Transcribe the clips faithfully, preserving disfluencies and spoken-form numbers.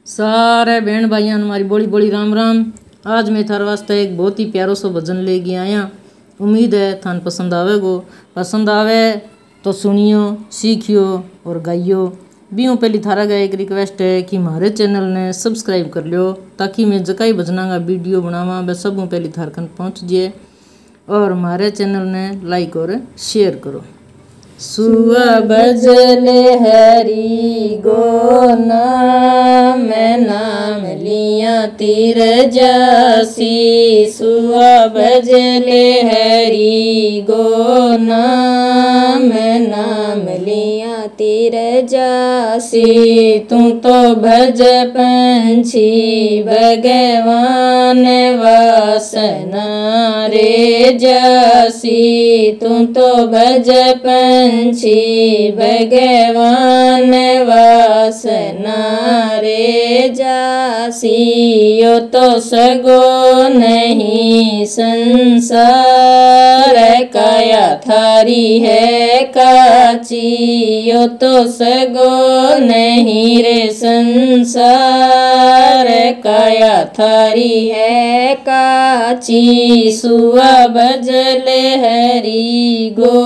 सारे बहन भाइयों हमारी बोली बोली राम राम। आज मैं थार वास्ते एक बहुत ही प्यारो सो भजन लेके आया। उम्मीद है थान पसंद आवेगो। पसंद आवे तो सुनियो, सीखियो और गाइयो। बीओ पहली थारा का एक रिक्वेस्ट है कि हमारे चैनल ने सब्सक्राइब कर लियो ताकि मैं जकाई भजना का वीडियो बनावा वह सब पहली थार खन पहुँच जाए। और हमारे चैनल ने लाइक और शेयर करो। सुआ बजले हरी गो नाम नाम लिया तीर जासी। सुआ बजले हरी गो नाम नाम लिया तीर जासी। तू तो भज पंछी भगवान वासना रे जासी। तू तो भज पंछी भगवान वासना रे जासी। यो तो सगो नहीं संसार काया थारी है काची। यो तो सगो नहीं रे संसार काया थारी है काची। सुआ बजले हरी गो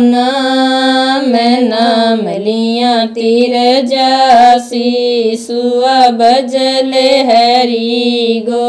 नाम नाम लिया तीर जासी। सुआ बजले हरी गो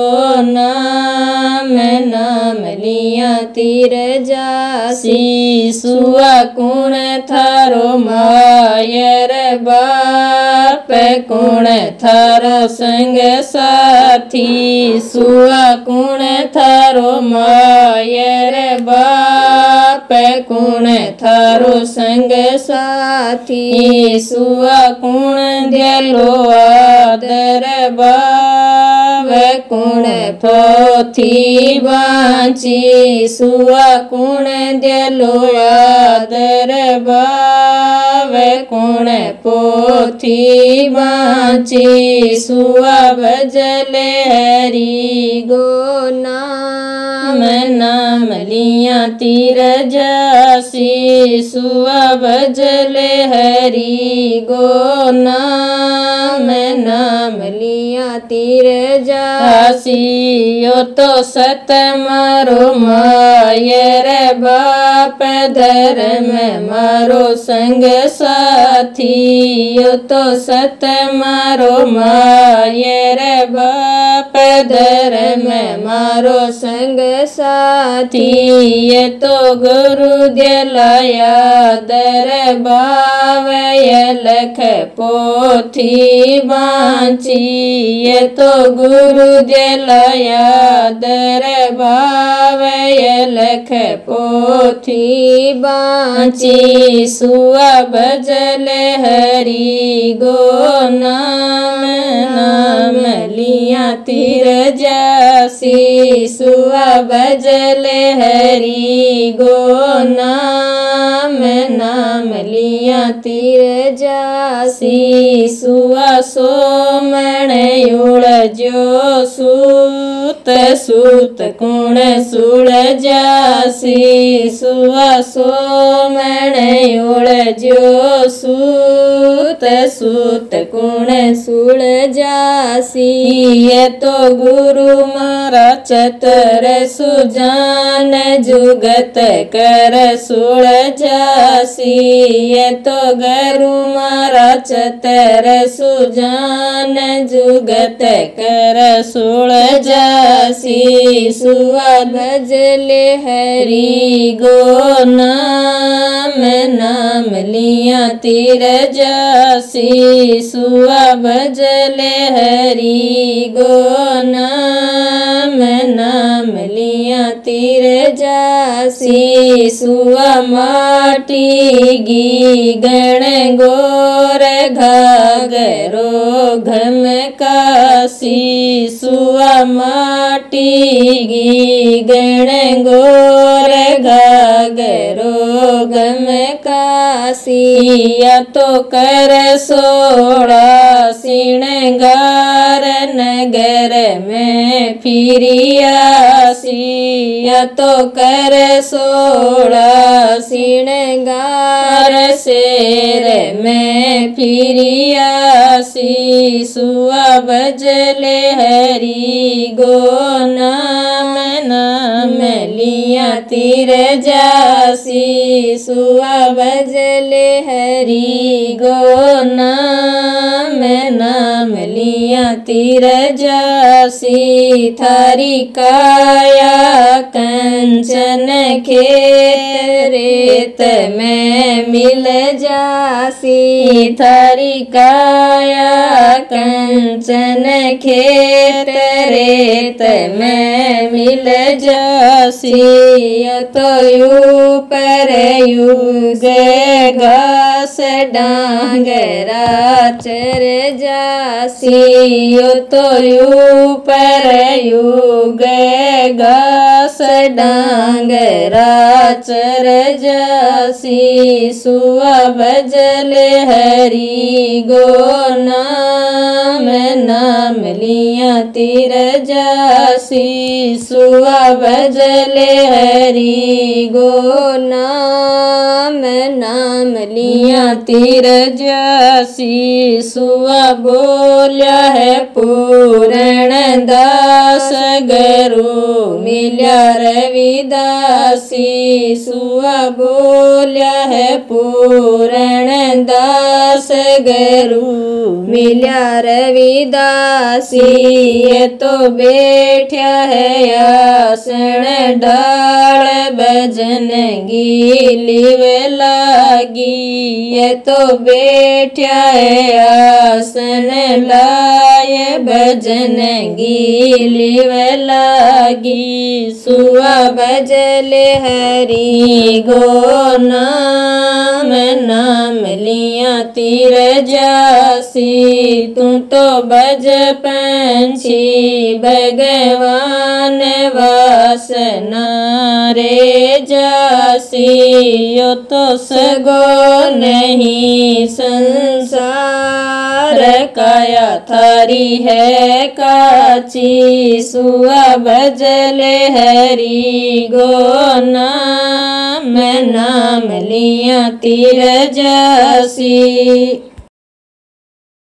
नाम नाम लिया तीर जासी। सुआ कुण थारो मायर बाप कुण थारो संग साथी। सुआ कुण थारो मायर बाप कुण थारो संग साथी। सुआ कुण दिलो आदर बाव कुण पोथी बाची। सुआ कुण दिलो आदर बाव कुण पोथी बाची। सुआ बजले हरी गो नाम नाम लिया तीर जासी। सुआ बजले हरी गो नाम नाम लिया तीर जासी। यो तो सत मारो मायर बाप धर्म मारो संग साथी। यो तो सत मारो मायर बाप धर्म मारो संग साथी। ये तो गुरु दिलाया दर बावय लख पोथी बाची। ये तो गुरु दिलाया दर बावय लख पोथी बाची। सुआ बजले हरी गो नाम नाम लिया तीर जासी। सुआ बजले हरी गो नाम नाम लिया तीर जासी। सुआ सोमण उड़जो सूत सूत कुण सुड़ जासी। सुआ सोमण उड़जो सूत सूत कुण सुड़ जासी। ये तो गुरु मारा चतर सुजान जुगत कर सुड़ जासी। ये तो गुरु मारा चतर सुजान जुगत कर सुड़ जासी। सुआ बजले हरी गो नाम नाम लिया तीर जासी। सुआ बजले हरी गो नाम नाम लिया तीर जासी। सुआ माटी गी गण गोर घागरो घम कासी। सुआ माटी गी गण गोर घागरो घम कासी। या तो कर सोड़ा श्रृंगार नगर में फिरियासी या तो कर सोड़ा श्रृंगार शेर में फिरियासी सुआ बजले हरि गो नाम नाम लिया तीर जासी सुआ बजले हरि गो नाम नाम लिया तीर जासी थारी काया कंचन खेत रेत में मिल जासी थारी काया कंचन खेत रेत में मिल जासी तो ऊपर युग घास डांगरा चर जासी तो ऊपर युग घास डांगरा चर जासी सुआ बजले हरि गो नाम नाम लिया तीर जासी सुआ बजले हरि गो नाम नाम लिया तीर जासी सुआ बोल्या है पूरण दास गरु मिल्या रविदासी सुआ बोल्या है पूरण दास गरु मिल्या रविदासी ये तो बैठा है आसन डाल भजन गीलिव लागी ये तो बैठा है आसन लाए भजन गीलिव लागी सुआ बजले हरि गो नाम नाम लिया तीर जासी तू तो बज पंछी भगवान वासना रे जासी यो तो सगो नहीं संसार काया थारी है काची सुआ बजले हरि गो नाम नाम लिया तीर जासी।